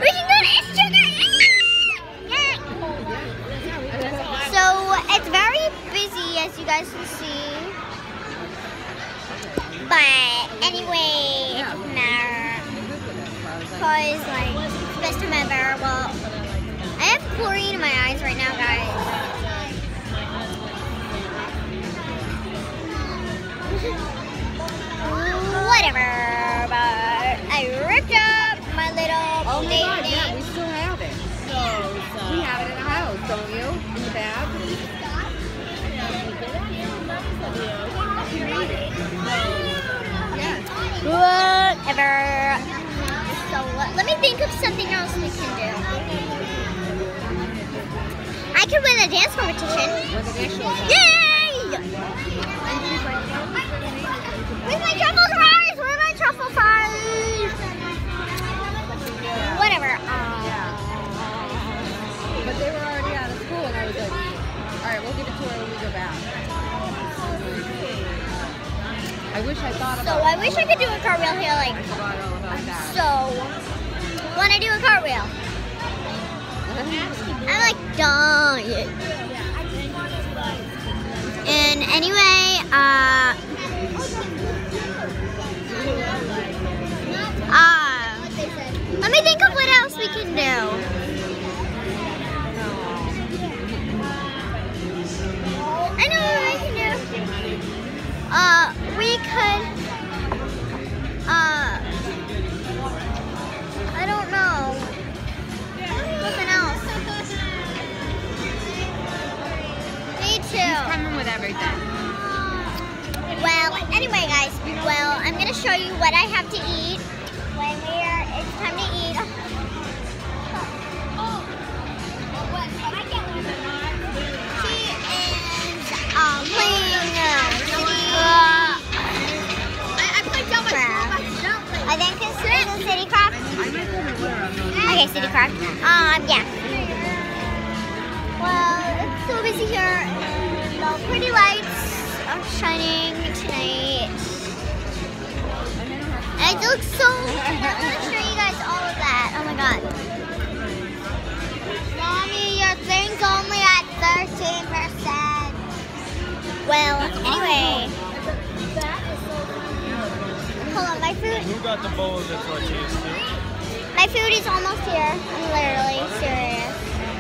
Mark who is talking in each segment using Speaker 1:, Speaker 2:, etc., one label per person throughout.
Speaker 1: We can go to Sugar. Yay! So it's very busy, as you guys can see. But anyway, it doesn't matter. Cause like it's the best time ever. Well, I have chlorine in my eyes right now, guys. Whatever, but I ripped up my little
Speaker 2: yeah, we still have it. We have it in the house, don't you? In the bag?
Speaker 1: Whatever. So let me think of something else we can do. I could win a dance competition. Yay! Where's my truffle fries? Where are my truffle fries? Whatever.
Speaker 2: But they were already out of school, and I was like, all right, we'll give it to her when we go back. I wish I thought about
Speaker 1: So I wish I could do a cartwheel here, like,
Speaker 2: I forgot all about that.
Speaker 1: so. When I do a cartwheel, I'm like dying. And anyway, let me think of what else we can do. I know what we can do. We could, I don't know. Nothing else. Me too.
Speaker 2: Coming with everything.
Speaker 1: Well, anyway, guys. Well, I'm gonna show you what I have to eat when it's time to eat. She is playing I think it's City Craft. Okay, City Craft. Yeah. Well, it's so busy here. The pretty lights are shining tonight. And it looks so. I'm gonna show you guys all of that. Oh my god. Mommy, your thing's only at 13%. Well, anyway. Hold on, my food.
Speaker 3: Who got the bowl of the tortillas too?
Speaker 1: My food is almost here. I'm literally serious.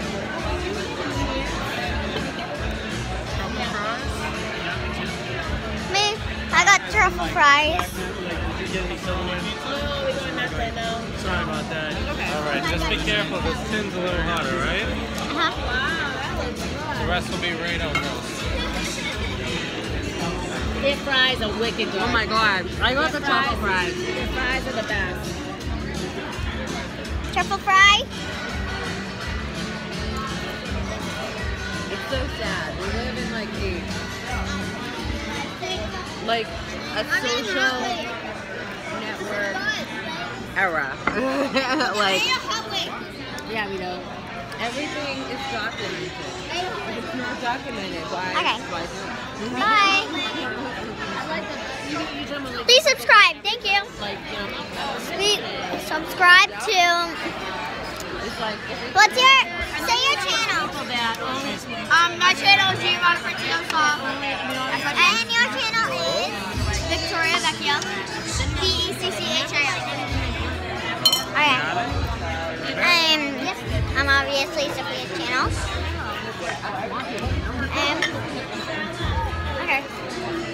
Speaker 1: Me, I got truffle fries.
Speaker 3: Did you get any silverware?
Speaker 4: No, we don't have that now.
Speaker 3: Sorry about that. Alright, just be careful. This tin's a little hotter, right?
Speaker 1: Uh-huh.
Speaker 3: The rest will be right on roast.
Speaker 4: Their fries are wicked good.
Speaker 2: Oh my god. I got the truffle fries.
Speaker 4: Their fries are the best.
Speaker 1: Truffle fry.
Speaker 2: It's so sad. We live in like a social network era. Like, yeah, we know. Everything is documented. If it's not documented, why?
Speaker 1: Okay.
Speaker 2: Why is it?
Speaker 1: Bye. Please subscribe. Thank you. Please subscribe to.
Speaker 2: It's like,
Speaker 1: What's your? Say your channel.
Speaker 5: My channel is Giovanna Fertilosa.
Speaker 1: And your channel is
Speaker 5: Victoria Vecchia. VECCHIL.
Speaker 1: Okay. I'm obviously Sophia's channel. Okay.